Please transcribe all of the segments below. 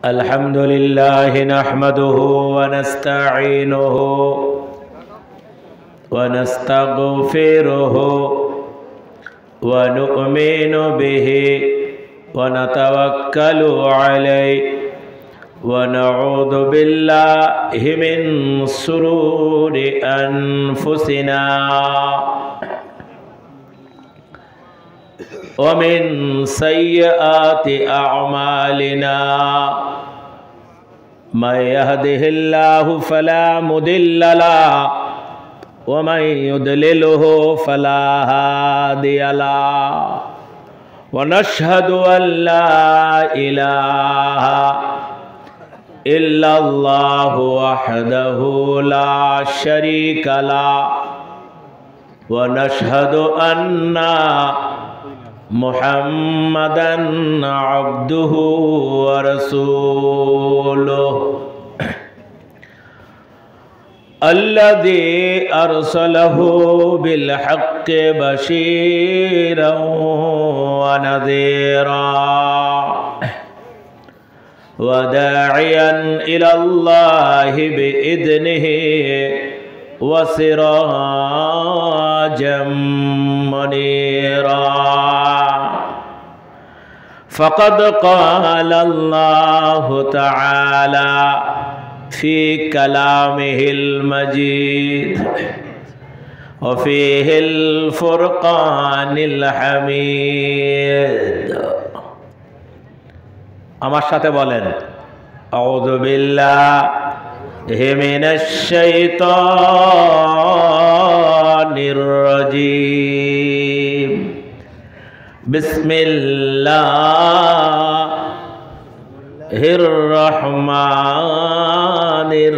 الحمد لله نحمده ونستعينه ونستغفره ونؤمن به ونتوكل عليه ونعوذ بالله من شرور أنفسنا ومن سيئات أعمالنا من يهده الله فلا مضل له ومن يضلله فلا هادي له ونشهد أن لا إله إلا الله وحده لا شريك له ونشهد أن محمدًا عبده ورسوله الذي أرسله بالحق بشيرا ونذيرا وداعيا إلى الله بإذنه وسراجا منيرا فقد قال الله تعالى في كلامه المجيد وفيه الفرقان الحميد আমার সাথে বলেন আউযু বিল্লাহি মিনাশ শাইতানির রাজীম বিসমিল্লাহির রহমানির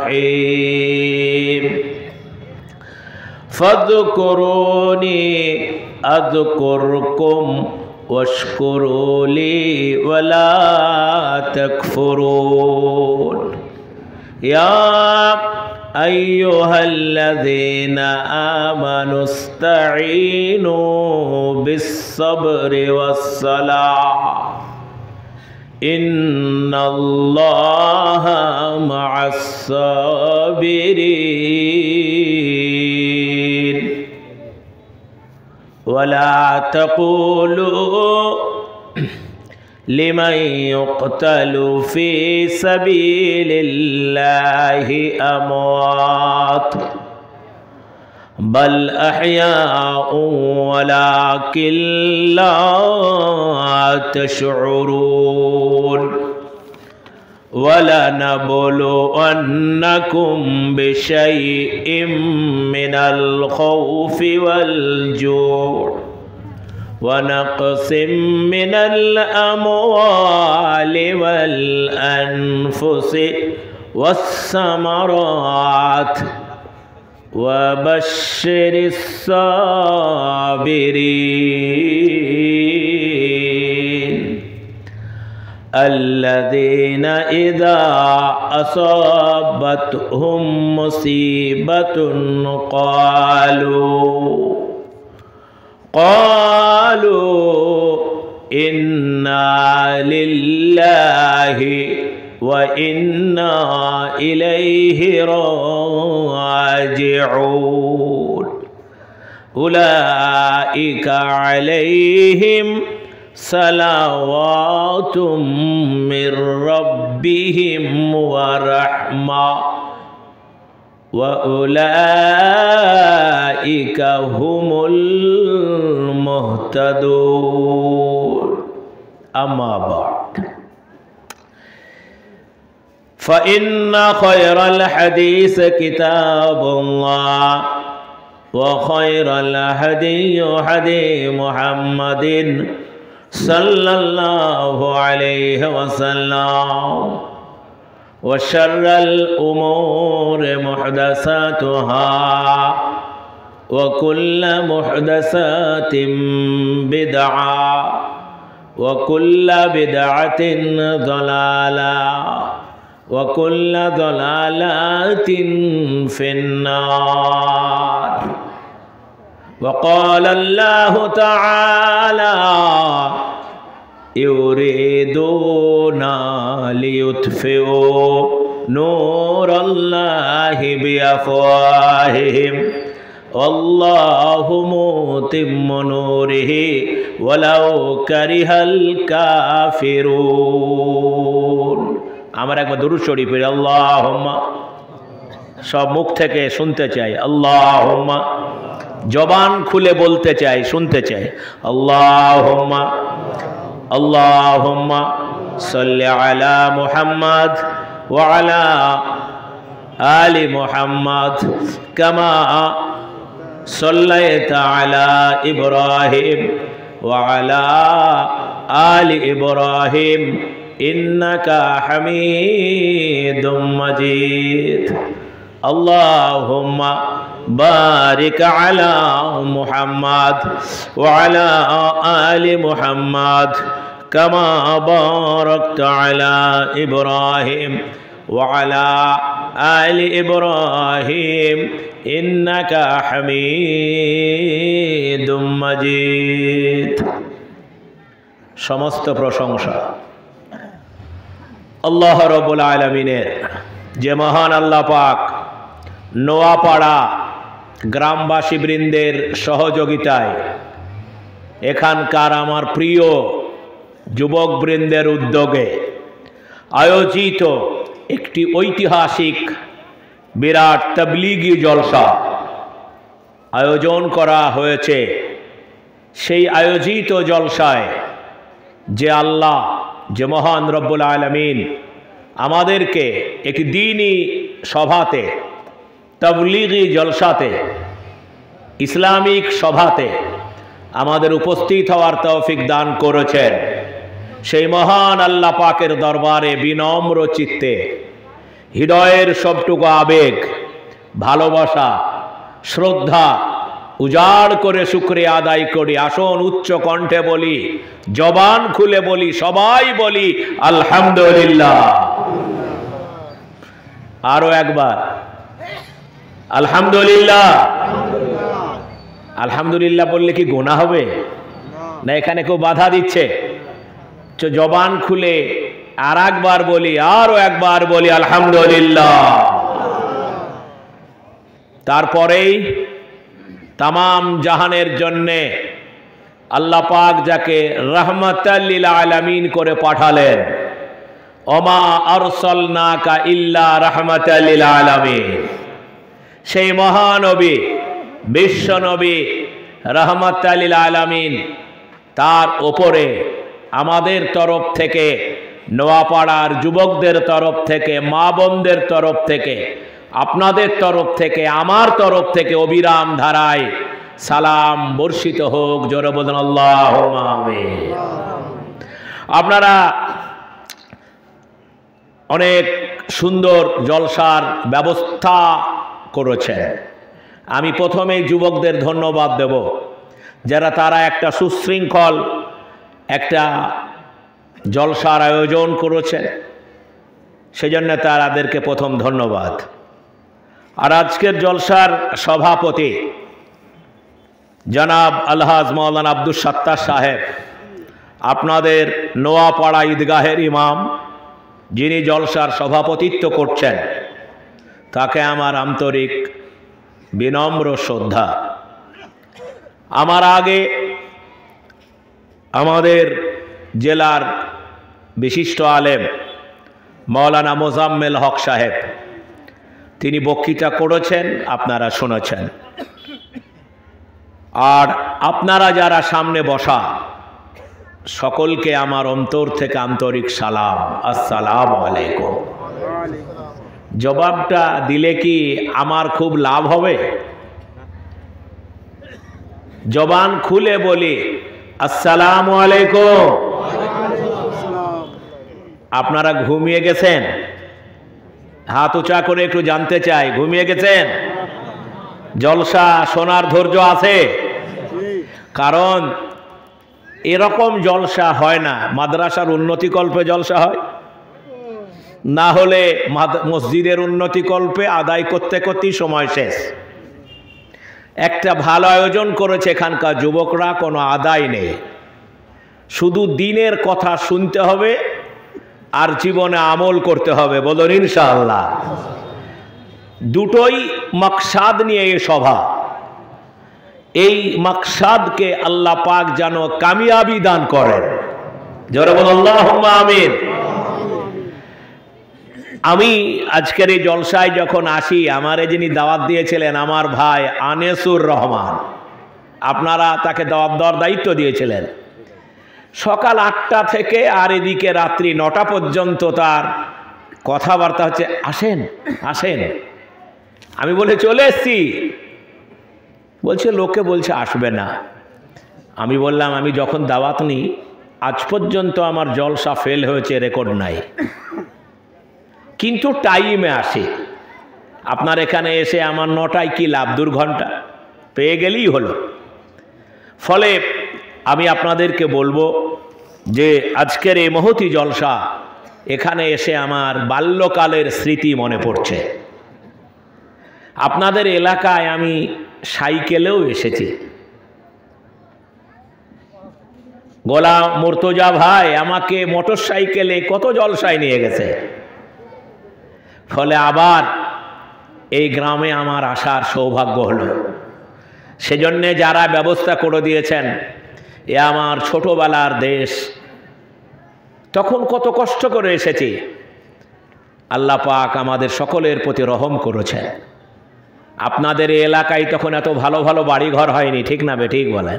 রহিম ফাযকুরুনি আযকুরকুম واشكروا لي ولا تكفرون يا أيها الذين آمنوا استعينوا بالصبر والصلاة إن الله مع الصابرين ولا تقولوا لمن يقتل في سبيل الله أموات بل أحياء ولكن لا تشعرون ولنبلونكم بشيء من الخوف والجوع ونقص من الأموال والأنفس والثمرات وبشر الصابرين الذين إذا أصابتهم مصيبة قالوا إنا لله وإنا إليه راجعون أولئك عليهم صلوات من ربهم ورحمة وأولئك هم المهتدون أما بعد فإن خير الحديث كتاب الله وخير الهدي هدي محمد صلى الله عليه وسلم وشر الأمور محدثاتها وكل محدثات بدعة وكل بدعة ضلالة وكل ضلالة في النار وقال الله تعالى ইউরিদুনা লিইউতফিউ নূরাল্লাহি বিআফওয়াহিহিম আল্লাহু মুতিম্মু নূরিহি ওয়ালাউ কারিহাল কাফিরুন। আমরা একবার দুরূদ শরীফ পড়ি, আল্লাহুম্মা, সব মুখ থেকে শুনতে চাই, আল্লাহুম্মা, জবান খুলে বলতে চাই, শুনতে চাই, আল্লাহুম্মা আল্লাহুম্মা সাল্লি আলা মুহাম্মাদ ওয়া আলা আলি মুহাম্মাদ কামা সাল্লাইতা আলা ইব্রাহিম ওয়া আলা আলি ইব্রাহিম ইন্নাকা হামিদুম মাজিদ। আল্লাহুম্মা বারিক আলা মুহাম্মাদ ওয়া আলা আলি মুহাম্মাদ কামা বারাকতা আলা ইব্রাহিম ওয়া আলা আলি ইব্রাহিম ইন্নাকা হামিদুম মাজিদ। সমস্ত প্রশংসা আল্লাহ রাব্বুল আলামিনের, যে মহান আল্লাহ পাক নোয়াপাড়া গ্রামবাসী বৃন্দের সহযোগিতায় এখানকার আমার প্রিয় যুবক বৃন্দের উদ্যোগে আয়োজিত একটি ঐতিহাসিক বিরাট তাবলীগী জলসা আয়োজন করা হয়েছে। সেই আয়োজিত জলসায় যে আল্লাহ, যে মহান রব্বুল আলামিন আমাদেরকে একটি দ্বীনি সভাতে, তাবলীগী জলসাতে, ইসলামিক সভাতে আমাদের উপস্থিত হওয়ার তৌফিক দান করেছেন, সেই মহান আল্লাহ পাকের দরবারে বিনম্র চিত্তে হৃদয়ের সবটুকু আবেগ, ভালোবাসা, শ্রদ্ধা উজাড় করে শুকরিয়া আদায় করি। আসুন উচ্চ কণ্ঠে বলি, জবান খুলে বলি, সবাই বলি আলহামদুলিল্লাহ। আরো একবার আলহামদুলিল্লাহ। আলহামদুলিল্লাহ বললে কি গুনাহ হবে? না এখানে কেউ বাধা দিচ্ছে? জবান খুলে আর একবার বলি, আরো একবার বলি আলহামদুলিল্লাহ। তারপরেই তামাম জাহানের জন্যে আল্লাহ পাক যাকে রাহমাতাল লিল আলামিন করে পাঠালেন, ওমা আরসালনাকা ইল্লা রাহমাতাল লিল আলামিন, সেই মহানবী, বিশ্বনবী রাহমাতাল লিল আলামিন, তার ওপরে আমাদের তরফ থেকে, নোয়াপাড়ার যুবকদের তরফ থেকে, মা বোনদের তরফ থেকে, আপনাদের তরফ থেকে, আমার তরফ থেকে অবিরাম ধারায় সালাম বর্ষিত হোক। জোরে বলুন আল্লাহুম্মা আমিন। আপনারা অনেক সুন্দর জলসার ব্যবস্থা করেছেন। আমি প্রথমেই যুবকদের ধন্যবাদ দেব, যারা তারা একটা সুশৃঙ্খল একটা জলসার আয়োজন করেছেন, সেজন্য তাদেরকে প্রথম ধন্যবাদ। আর আজকের জলসার সভাপতি জনাব আলহাজ মাওলানা আব্দুস সাত্তার সাহেব, আপনাদের নোয়াপাড়া ঈদগাহের ইমাম, যিনি জলসার সভাপতিত্ব করছেন, তাকে আমার আন্তরিক বিনম্র শ্রদ্ধা। আমার আগে আমাদের জেলার বিশিষ্ট আলেম মাওলানা মোজাম্মেল হক সাহেব, তিনি বক্তৃতা করেছেন, আপনারা শুনেছেন। আর আপনারা যারা সামনে বসা, সকলকে আমার অন্তর থেকে আন্তরিক সালাম, আসসালামু আলাইকুম। জবাবটা দিলে কি আমার খুব লাভ হবে? জবান খুলে বলি আসসালামু আলাইকুম। আপনারা ঘুমিয়ে গেছেন? হাত উঁচা করে একটু জানতে চাই, ঘুমিয়ে গেছেন? জলসা শোনার ধৈর্য আছে? কারণ এরকম জলসা হয় না, মাদ্রাসার উন্নতিকল্পে জলসা হয়, না হলে মসজিদের উন্নতিকল্পে আদায় করতে করতেই সময় শেষ। একটা ভালো আয়োজন করেছে এখানকার যুবকরা, কোনো আদায় নেই, শুধু দিনের কথা শুনতে হবে আর জীবনে আমল করতে হবে, বলুন ইনশাআল্লাহ। দুটোই মাকসাদ নিয়ে এই সভা। এই মাকসাদকে আল্লাহ পাক যেন কামিয়াবি দান করেন, জোরে বলুন আল্লাহুম্মা আমিন। আমি আজকের এই জলসায় যখন আসি, আমারে যিনি দাওয়াত দিয়েছিলেন আমার ভাই আনিসুর রহমান, আপনারা তাকে দাওয়াত দেওয়ার দায়িত্ব দিয়েছিলেন। সকাল 8টা থেকে আর এদিকে রাত্রি 9টা পর্যন্ত তার কথাবার্তা হচ্ছে, আসেন আসেন। আমি বলে চলে এসছি, বলছে লোকে বলছে আসবে না। আমি বললাম আমি যখন দাওয়াত নিই আজ পর্যন্ত আমার জলসা ফেল হয়েছে রেকর্ড নাই, কিন্তু টাইমে আসে। আপনার এখানে এসে আমার 9টায় কি লাভ, 2 ঘন্টা পেয়ে গেলেই হলো। ফলে আমি আপনাদেরকে বলবো যে আজকের এই মহতী জলসা, এখানে এসে আমার বাল্যকালের স্মৃতি মনে পড়ছে। আপনাদের এলাকায় আমি সাইকেলেও এসেছি। গোলাম মুর্তজা ভাই আমাকে মোটর সাইকেলে কত জলসায় নিয়ে গেছে। ফলে আবার এই গ্রামে আমার আসার সৌভাগ্য হলো। সেজন্যে যারা ব্যবস্থা করে দিয়েছেন, এ আমার ছোটবেলার দেশ, তখন কত কষ্ট করে এসেছি। আল্লাহ পাক আমাদের সকলের প্রতি রহম করেছেন। আপনাদের এই এলাকায় তখন এত ভালো ভালো বাড়িঘর হয়নি, ঠিক না বেঠিক বলেন?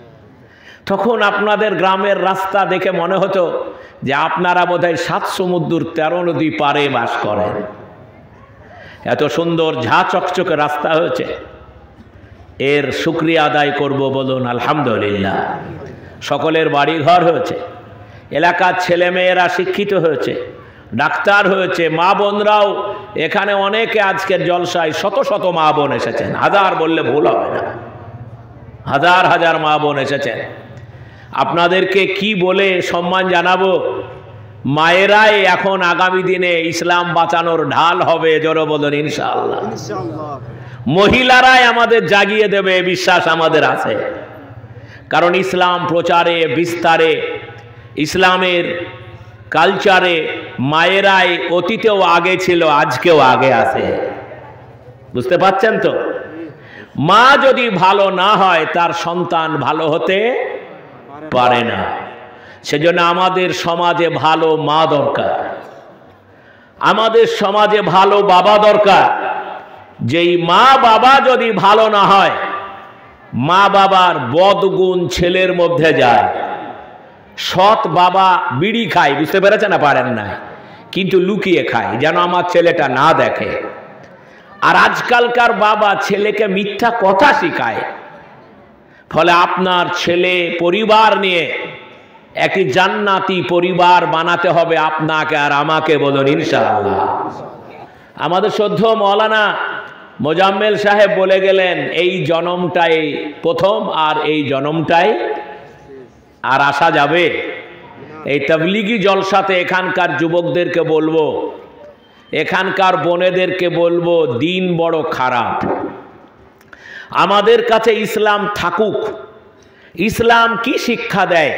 তখন আপনাদের গ্রামের রাস্তা দেখে মনে হতো যে আপনারা বোধহয় 7 সমুদ্র 13 নদী পারে বাস করেন। এত সুন্দর ঝা চকচকে রাস্তা হয়েছে, এর শুকরিয়া আদায় করব, বলুন আলহামদুলিল্লাহ। সকলের বাড়িঘর হয়েছে, এলাকার ছেলেমেয়েরা শিক্ষিত হয়েছে, ডাক্তার হয়েছে, মা বোনরাও এখানে অনেকে আজকের জলসায় শত শত মা বোন এসেছেন, হাজার বললে ভুল হবে না, হাজার হাজার মা বোন এসেছেন। আপনাদেরকে কি বলে সম্মান জানাবো? মায়েরাই এখন আগামী দিনে ইসলাম বাঁচানোর ঢাল হবে, জোরে বলুন ইনশাআল্লাহ। মহিলারাই আমাদের জাগিয়ে দেবে, বিশ্বাস আমাদের আছে। কারণ ইসলাম প্রচারে বিস্তারে, ইসলামের কালচারে মায়েরাই অতীতেও আগে ছিল, আজকেও আগে আছে। বুঝতে পারছেন তো? মা যদি ভালো না হয় তার সন্তান ভালো হতে পারে না। সেজন্য আমাদের সমাজে ভালো মা দরকার, আমাদের সমাজে ভালো বাবা দরকার। যেই মা বাবা যদি ভালো না হয়, মা বাবার বদগুণ ছেলের মধ্যে যায়। সৎ বাবা বিড়ি খায়, বুঝতে পেরেছেন না? পারেন না, কিন্তু লুকিয়ে খায় যেন আমার ছেলেটা না দেখে। আর আজকালকার বাবা ছেলেকে মিথ্যা কথা শিখায়। ফলে আপনার ছেলে পরিবার নিয়ে একটি জান্নাতি পরিবার বানাতে হবে আপনাকে আর আমাকে, বলুন ইনশাআল্লাহ। আমাদের শ্রদ্ধেয় মাওলানা মোজাম্মেল সাহেব বলে গেলেন, এই জনমটাই প্রথম, আর এই জনমটাই আর আসা যাবে। এই তাবলীগি জলসাতে এখানকার যুবকদেরকে বলবো, এখানকার বোনেদেরকে বলবো, দিন বড় খারাপ। আমাদের কাছে ইসলাম থাকুক। ইসলাম কি শিক্ষা দেয়?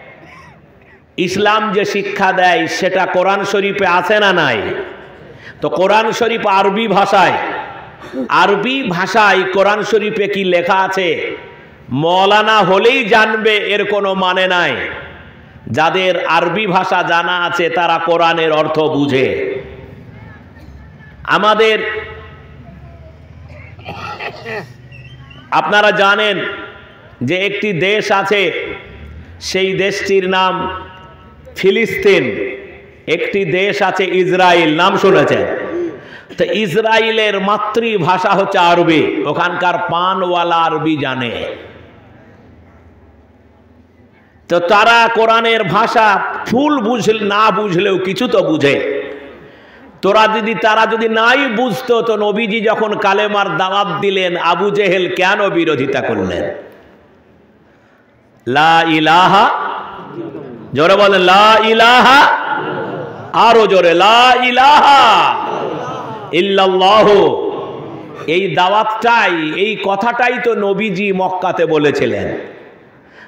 ইসলাম যে শিক্ষা দেয় সেটা কোরআন শরীফে আছে না নাই? তো কোরআন শরীফ আরবি ভাষায়, আরবি ভাষায় কোরআন শরীফে কি লেখা আছে মৌলানা হলেই জানবে এর কোনো মানে নাই। যাদের আরবি ভাষা জানা আছে তারা কোরআনের অর্থ বুঝে। আমাদের আপনারা জানেন যে একটি দেশ আছে, সেই দেশটির নাম ফিলিস্তিন। একটি দেশ আছে ইসরায়েল, নাম শুনেছেন? তো ইসরায়েলের মাতৃভাষা হচ্ছে আরবি। ওখানকার পানওয়ালা আরবি জানে। তো তারা কোরআনের ভাষা ফুল না বুঝলেও কিছু তো বুঝে। তারা যদি নাই বুঝতো তো নবীজি যখন কালেমার দাওয়াত দিলেন আবু জেহেল কেন বিরোধিতা করলেন? লা ইলাহা, জোরে বলেন লা ইলাহা, আরো জোরে লা ইলাহা ইল্লাল্লাহু। এই দাওয়াতটাই, এই কথাটাই তো নবীজি মক্কাতে বলেছিলেন।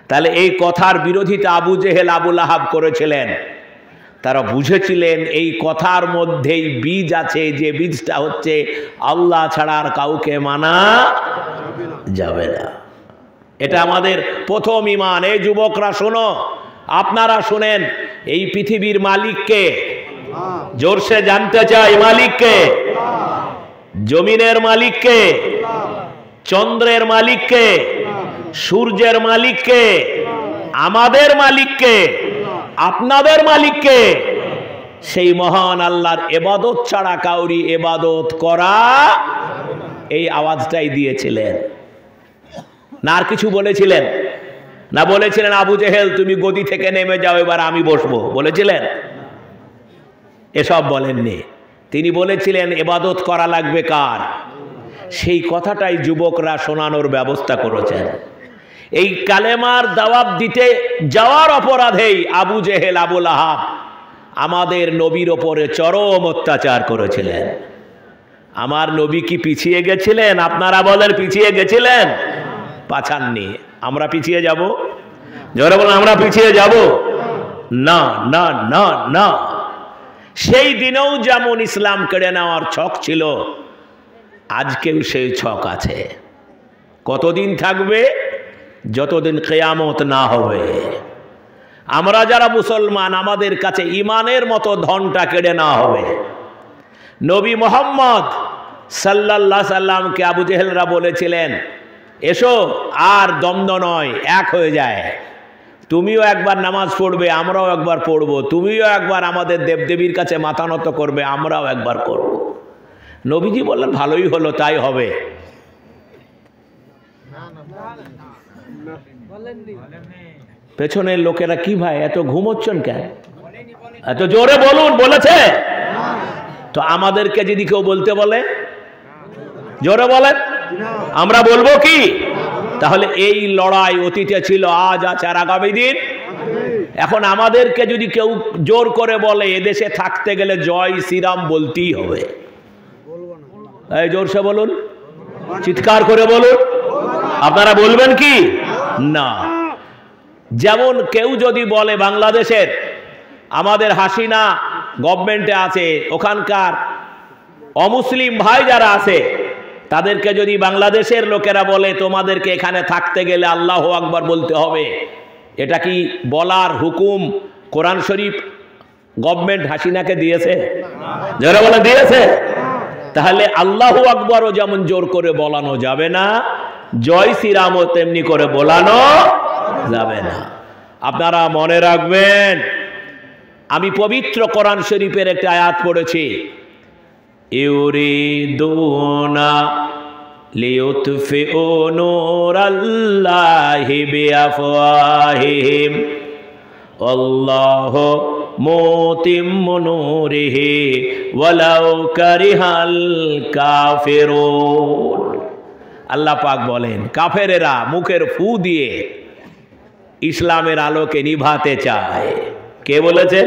তাহলে এই কথার বিরোধিতা আবু জেহেল আবু লাহাব করেছিলেন। তারা বুঝেছিলেন এই কথার মধ্যেই বীজ আছে, যে বীজটা হচ্ছে আল্লাহ ছাড়া আর কাউকে মানা যাবে না। এটা আমাদের প্রথম ঈমান। এই যুবকরা শোনো, আপনারা শুনেন, এই পৃথিবীর মালিককে জোরসে জানতে চাই। মালিককে? জমিনের মালিককে? চন্দ্রের মালিককে? সূর্যের মালিককে? আমাদের মালিককে? আপনাদের মালিককে? সেই মহান আল্লাহর ইবাদত ছাড়া কাউরি ইবাদত করা, এই আওয়াজটাই দিয়েছিলেন। না আর কিছু বলেছিলেন? না বলেছিলেন আবু জেহেল তুমি গদি থেকে নেমে যাও, এবার আমি বসবো, বলেছিলেন? এসব বলেননি। তিনি বলেছিলেন ইবাদত করা লাগবে কার? সেই কথাটাই যুবকরা শোনানোর ব্যবস্থা করেছেন। এই কালেমার দাওয়াত দিতে যাওয়ার অপরাধেই আবু জেহেল আবু লাহাব আমাদের নবীর ওপরে চরম অত্যাচার করেছিলেন। আমার নবী কি পিছিয়ে গেছিলেন? আপনারা বলেন পিছিয়ে গেছিলেন? পাছাননি। আমরা পিছিয়ে যাব? জোরে বলেন আমরা পিছিয়ে যাব? না না না না। সেই দিনেও যেমন ইসলাম কেড়ে নেওয়ার ছক ছিল, আজকেও সেই ছক আছে। কতদিন থাকবে? যতদিন কিয়ামত না হবে। আমরা যারা মুসলমান, আমাদের কাছে ইমানের মতো ধনটা কেড়ে নেওয়া হবে। নবী মুহাম্মদ সাল্লাল্লাহু আলাইহি সাল্লামকে আবু জেহেলরা বলেছিলেন এসো, আর দ্বন্দ্ব নয়, এক হয়ে যায়। তুমিও একবার নামাজ পড়বে, আমরাও একবার পড়ব। তুমিও একবার আমাদের দেবদেবীর কাছে মাথা নত করবে, আমরাও একবার করব। নবীজি বললেন ভালোই হলো, তাই হবে। পেছনের লোকেরা কি ভাই এত ঘুমোচ্ছেন কেন? এত জোরে বলুন। বলেছে তো? আমাদেরকে যদি কেউ বলতে বলে, জোরে বলেন, আমরা বলবো কি? তাহলে এই লড়াই অতীতে ছিল, আজ আছে, আর আগামী দিন। এখন আমাদেরকে যদি কেউ জোর করে বলে এদেশে থাকতে গেলে জয় শ্রীরাম বলতেই হবে, এই জোরসে বলুন, চিৎকার করে বলুন। আপনারা বলবেন কি? না। যেমন কেউ যদি বলে বাংলাদেশের আমাদের হাসিনা গভর্নমেন্টে আছে, ওখানকার অমুসলিম ভাই যারা আছে তাদেরকে যদি বাংলাদেশের লোকেরা বলে তোমাদেরকে এখানে থাকতে গেলে আল্লাহু আকবার বলতে হবে, এটা কি বলার হুকুম কোরআন শরীফ গভর্নমেন্ট হাসিনাকে দিয়েছে? যারা বলে দিয়েছে। তাহলে আল্লাহু আকবারও যেমন জোর করে বলানো যাবে না, জয় শ্রীরামও তেমনি করে বলানো যাবে না। আপনারা মনে রাখবেন, আমি পবিত্র কোরআন শরীফের একটা আয়াত পড়েছি, ইউরিদুনা লিইউতফিউ নূরাল্লাহি বিআফওয়াহিহিম আল্লাহু মুতিম্মু নূরিহি ওয়ালাউ কারিহাল কাফিরুন। আল্লাহ পাক বলেন কাফেরেরা মুখের ফু দিয়ে ইসলামের আলোকে নিভাতে চায়। কে বলেছে?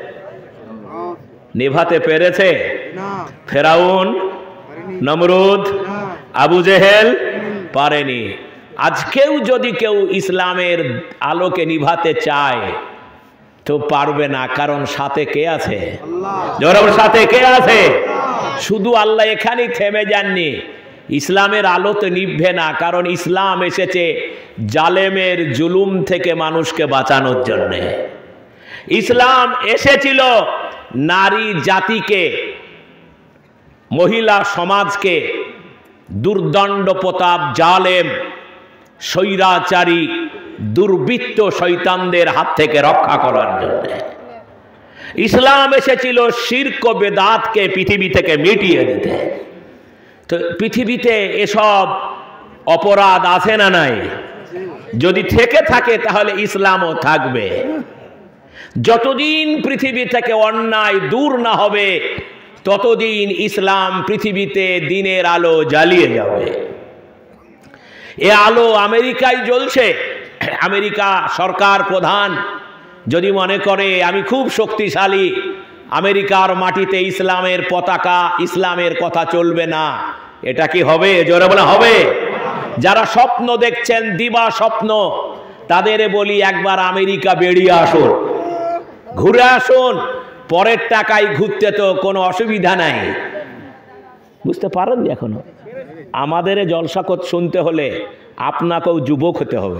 নিভাতে পেরেছে? ফেরাউন, নমরুদ, আবু জেহেল পারেনি। আজকেও যদি কেউ ইসলামের আলোকে নিভাতে চায় তো পারবে না, কারণ সাথে কে আছে? সাথে কে আছে? শুধু আল্লাহ এখানেই থেমে যাননি, ইসলামের আলো তো নিভবে না, কারণ ইসলাম এসেছে জালেমের জুলুম থেকে মানুষকে বাঁচানোর জন্যে। ইসলাম এসেছিল নারী জাতিকে, মহিলা সমাজকে দুর্দণ্ড প্রতাপ জালেম স্বৈরাচারী দুর্বৃত্ত শয়তানদের হাত থেকে রক্ষা করার জন্য। ইসলাম এসেছিল শিরক ও বেদাতকে পৃথিবী থেকে মিটিয়ে দিতে। তো পৃথিবীতে এসব অপরাধ আছে না নাই? যদি থেকে থাকে তাহলে ইসলামও থাকবে। যতদিন পৃথিবী থেকে অন্যায় দূর না হবে ততদিন ইসলাম পৃথিবীতে দিনের আলো জ্বালিয়ে যাবে। এ আলো আমেরিকায় জ্বলছে। আমেরিকা সরকার প্রধান যদি মনে করে আমি খুব শক্তিশালী, আমেরিকার মাটিতে ইসলামের পতাকা, ইসলামের কথা চলবে না, এটা কি হবে? জোরে বলে হবে। যারা স্বপ্ন দেখছেন, দিবা স্বপ্ন, তাদের বলি একবার আমেরিকা বেরিয়ে আসুন, ঘুরে আসুন, পরের টাকায় ঘুরতে তো কোনো অসুবিধা নাই। বুঝতে পারেননি এখনো? আমাদের জলসা শুনতে হলে আপনাকেও যুবক হতে হবে।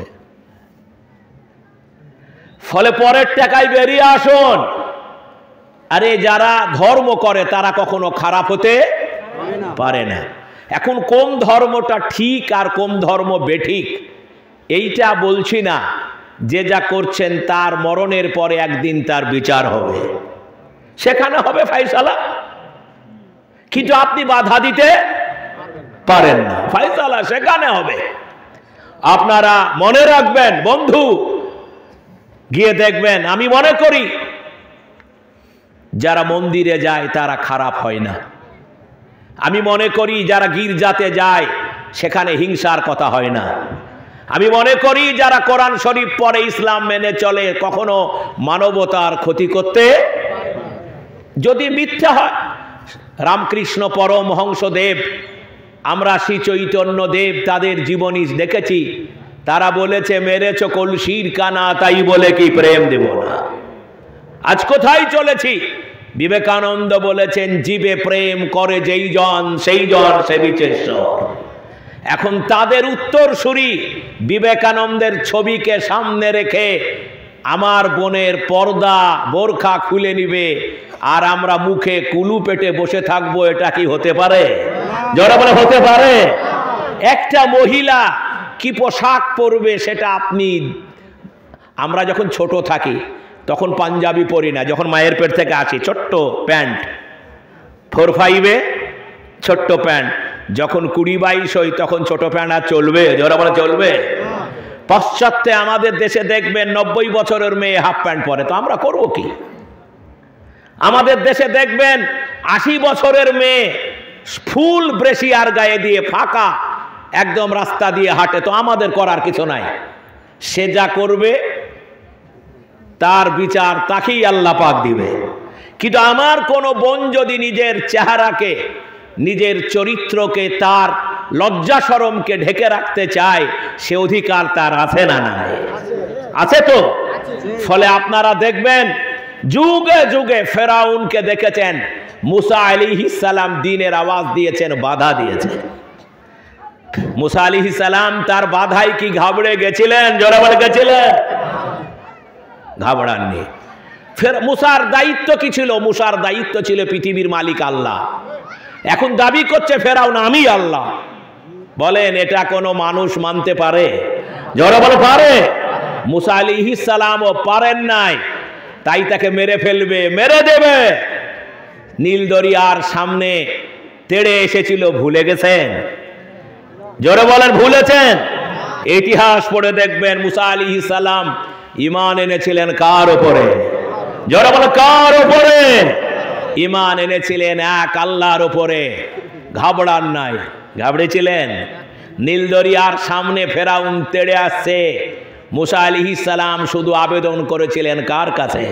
ফলে পরের টাকায় বেরিয়ে আসুন। আরে যারা ধর্ম করে তারা কখনো খারাপ হতে পারে না। এখন কোন ধর্মটা ঠিক আর কোন ধর্ম বেঠিক এইটা বলছি না। যে যা করছেন তার মরণের পরে একদিন তার বিচার হবে, সেখানে হবে ফায়সালা। কিন্তু আপনি বাধা দিতে পারেন না, ফায়সালা সেখানে হবে। আপনারা মনে রাখবেন বন্ধু, গিয়ে দেখবেন, আমি মনে করি যারা মন্দিরে যায় তারা খারাপ হয় না। আমি মনে করি যারা গির্জাতে যায় সেখানে হিংসার কথা হয় না। আমি মনে করি যারা কোরআন শরীফ পড়ে, ইসলাম মেনে চলে, কখনো মানবতার ক্ষতি করতে, যদি মিথ্যা হয়। রামকৃষ্ণ পরমহংসদেব, আমরা শ্রী চৈতন্য দেব তাদের জীবনী দেখেছি। তারা বলেছে, মেরেছ কলসির কানা, তাই বলে কি প্রেম দেব না। আজ কোথায় চলেছি? বিবেকানন্দ বলেছেন, জীবে প্রেম করে যেই জন, সেই জন সেবিছে ঈশ্বর। এখন তাদের উত্তরসূরি বিবেকানন্দের ছবিকে সামনে রেখে আমার বোনের পর্দা বোরখা খুলে নিবে আর আমরা মুখে কুলু পেটে বসে থাকবো, এটা কি হতে পারে? যারা বলে হতে পারে। একটা মহিলা কি পোশাক পরবে সেটা আপনি, আমরা যখন ছোট থাকি তখন পাঞ্জাবি পরি না, যখন মায়ের পেট থেকে আসি ছোট্ট প্যান্ট, 4-5-এ ছোট্ট প্যান্ট, যখন 20-22 হই তখন ছোট প্যান্ট আর চলবে? যারা বলে চলবে। পাশ্চাত্যে আমাদের দেশে দেখবেন 90 বছরের মেয়ে হাফ প্যান্ট পরে, তো আমরা করবো কি? আমাদের দেশে দেখবেন 80 বছরের মেয়ে ফুল ব্রেসিয়ার গায়ে দিয়ে ফাঁকা একদম রাস্তা দিয়ে হাঁটে, তো আমাদের করার কিছু নাই। সে যা করবে তার বিচার তাকেই আল্লাহ পাক দিবে। কিন্তু আমার কোনো বোন যদি নিজের চেহারাকে, নিজের চরিত্রকে, তার লজ্জা শরমকে ঢেকে রাখতে চায়, সে অধিকার তার আছে না? নাই, আছে তো। ফলে আপনারা দেখবেন যুগে যুগে ফেরাউনকে দেখেছেন, মুসা আলাইহিস সালাম দিনের আওয়াজ দিয়েছেন, বাধা দিয়েছেন। মুসা আলাইহিস সালাম তার বাধায় কি ঘাবড়ে গেছিলেন? জোরে বলে গেছিলেন? ঘাবড়াননি। ফের মুসার দায়িত্ব কি ছিল? মুসার দায়িত্ব ছিল পৃথিবীর মালিক আল্লাহ। এখন দাবি করছে ফেরাউন আমি আল্লাহ। বলেন এটা কোনো মানুষ মানতে পারে? জোরে বলে পারে? মুসা আলাইহিস সালামও পারেন নাই, তাই তাকে মেরে ফেলবে, মেরে দেবে। নীল দরিয়ার সামনে তেড়ে এসেছিল, ভুলে গেছেন? জোরে বলেন ভুলেছেন? ইতিহাস পড়ে দেখবেন মুসা আলাইহিস সালাম ঈমান এনেছিলেন কার উপরে? জোরে বলেন কার উপরে? ঈমান এনেছিলেন এক আল্লাহর উপরে। ঘাবড়ান নাই। ঘাবড়েছিলেন? নীল দরিয়ার সামনে ফেরাউন তেড়ে আসছে, মুসা আলাইহিস সালাম শুধু আবেদন করেছিলেন কার কাছে?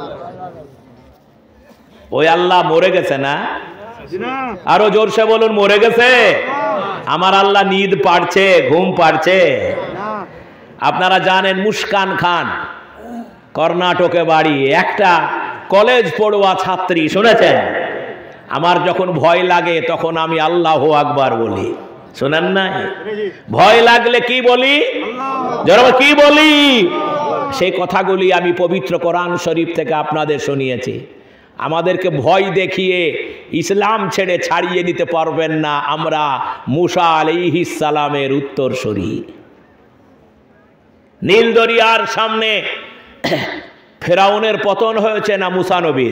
ওই আল্লাহ মরে গেছে না? আরো জোরসে বলুন, মরে গেছে? আমার আল্লাহ নিদ পাড়ছে, ঘুম পাড়ছে? আপনারা জানেন মুস্কান খান কর্ণাটকে বাড়ি, একটা কলেজ পড়ুয়া ছাত্রী, শুনেছেন? আমার যখন ভয় লাগে তখন আমি আল্লাহু আকবার বলি, শোনেন নাই? ভয় লাগলে কি বলি? জোরে কি বলি? সেই কথাগুলি আমি পবিত্র কোরআন শরীফ থেকে আপনাদের শুনিয়েছি। আমাদেরকে ভয় দেখিয়ে ইসলাম ছেড়ে ছাড়িয়ে নিতে পারবেন না। আমরা মুসা আলাইহিস সালামের উত্তরসূরি। নীল দরিয়ার সামনে ফেরাউনের পতন হয়েছে না মুসা নবীর?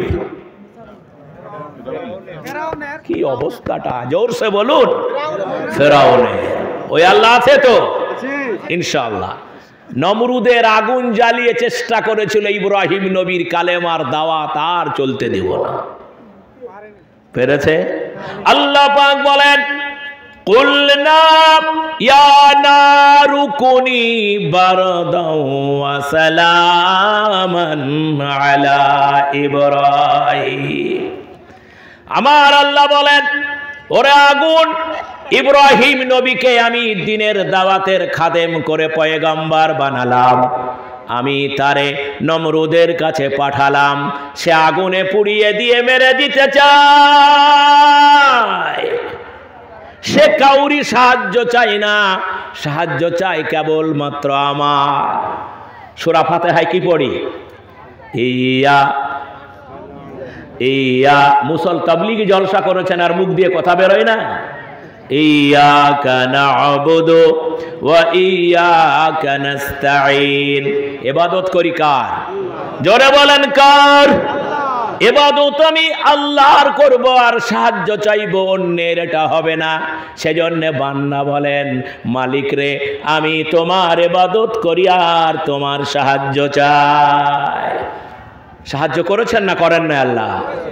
কি অবস্থাটা, জোরসে বলুন। ফেরাউনের। ওই আল্লাহ আছে তো ইনশাআল্লাহ। নমরুদের আগুন জ্বালিয়ে চেষ্টা করেছিল ইব্রাহিম নবীর কালেমার দাওয়াত, আর চলতে দিব না, পেরেছে? আল্লাহ পাক বলেন, কুলনা ইয়া নারু কুনি বারদাও ওয়া সালামান আলা ইব্রাহিম। আমার আল্লাহ বলেন, ওরে আগুন ইব্রাহিম নবীকে আমি দ্বীনের দাওয়াতের খাদেম করে পয়গম্বর বানালাম, আমি তারে নমরুদের কাছে পাঠালাম, সে আগুনে পুড়িয়ে দিয়ে মেরে দিতে চায়। সে কাউরি সাহায্য চাই না, সাহায্য চাই কেবলমাত্র আমার। সূরা ফাতিহায় কি পড়ি? ইয়া ইয়া। মুসল তাবলীগী জলসা করেছেন আর মুখ দিয়ে কথা বেরোয় না। ইয়্যাকা না'বুদু ওয়া ইয়্যাকা নাস্তাঈন। ইবাদত করি কার? জোরে বলেন কার? ইবাদত আমি আল্লাহর করব আর সাহায্য চাইবো অন্যের, এটা হবে না। সেজন্য বান্দা বলেন, মালিক রে আমি তোমার ইবাদত করি আর তোমার সাহায্য চাই। সাহায্য করেছেন না করেন না আল্লাহ?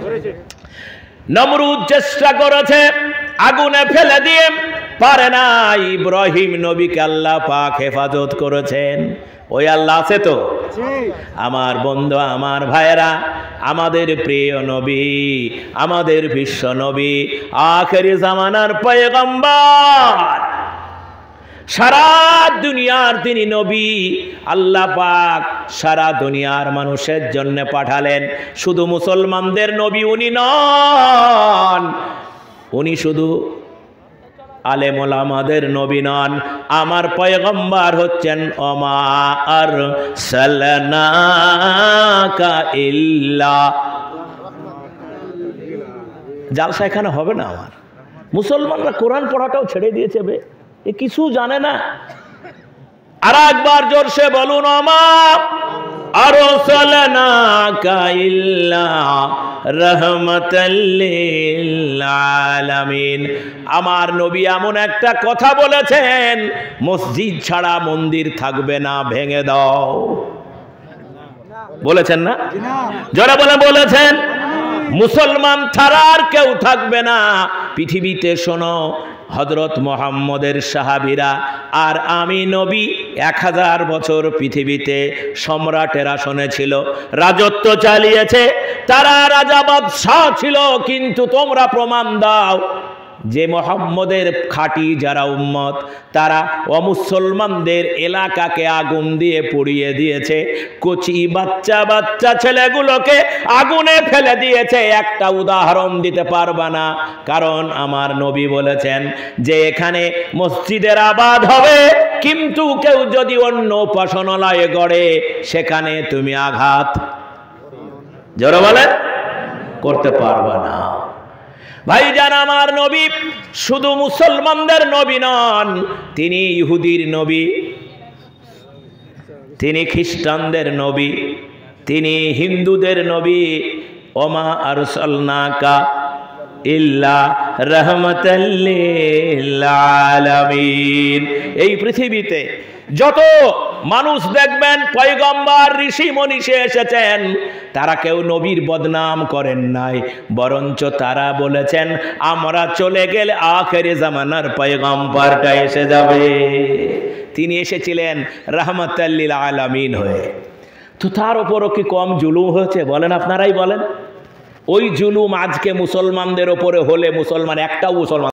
নমরুদ চেষ্টা করেছে আগুনে ফেলে দিয়ে, পারে না। ইব্রাহিম নবীকে আল্লাহ পাক হেফাজত করেছেন। ওই আল্লাহ আছে তো? আমার বন্ধু, আমার ভাইয়েরা, আমাদের প্রিয় নবী, আমাদের বিশ্ব নবী, আখেরি জামানার পয়গম্বর, সারা দুনিয়ার তিনি নবী। আল্লাহ পাক সারা দুনিয়ার মানুষের জন্য পাঠালেন। শুধু মুসলমানদের নবী উনি নন, উনি শুধু আলেম ওলামাদের নবী নন। আমার পয়গম্বর হচ্ছেন ওমা আরসালনাকা ইল্লা। জালসা এখানে হবে না আমার। মুসলমানরা কোরআন পড়াটাও ছেড়ে দিয়েছে, বে এ কিছু জানে না। আর একবার জোরসে বলুন, ওমা আরসালনাকা ইল্লা রাহমাতাল লিল আলামিন। আমার নবী এমন একটা কথা বলেছেন, মসজিদ ছাড়া মন্দির থাকবে না, ভেঙে দাও। বলেছেন না? যারা বলেছেন মুসলমান ছাড়া আর কেউ থাকবে না পৃথিবীতে। শোনো, হযরত মুহাম্মদের সাহাবীরা আর আমি নবী 1000 বছর পৃথিবীতে সম্রাটের আসনে ছিল, রাজত্ব চালিয়েছে, তারা রাজা বাদশাহ ছিল। কিন্তু তোমরা প্রমাণ দাও যে মুহাম্মদের খাঁটি যারা উম্মত, তারা অমুসলমানদের এলাকাকে আগুন দিয়ে পুড়িয়ে দিয়েছে, কচি বাচ্চা বাচ্চা ছেলেগুলোকে আগুনে ফেলে দিয়েছে। একটা উদাহরণ দিতে পারবা না, কারণ আমার নবী বলেছেন যে এখানে মসজিদের আবাদ হবে, কিন্তু কেউ যদি অন্য উপাসনালয়ে গড়ে সেখানে তুমি আঘাত, জোরে বলেন, করতে পারবা না। ভাইজান, আমার নবী শুধু মুসলমানদের নবী নন, তিনি ইহুদির নবী, তিনি খ্রিস্টানদের নবী, তিনি হিন্দুদের নবী। ওমা আরসালনাকা ইল্লা রাহমাতাল লিল আলামিন। এই পৃথিবীতে যত মানুষ দেখবেন পয়গম্বর ঋষি মনীষী এসেছেন, তারা কেউ নবীর বদনাম করেন নাই, বরঞ্চ তারা বলেছেন আমরা চলে গেলে আখেরি জামানার পয়গম্বরটা এসে যাবে। তিনি এসেছিলেন রাহমাতাল লিল আলামিন হয়ে। তো তার উপরও কি কম জুলুম হয়েছে? বলেন, আপনারাই বলেন। ওই জুলুম আজকে মুসলমানদের ওপরে হলে মুসলমান একটাও মুসলমান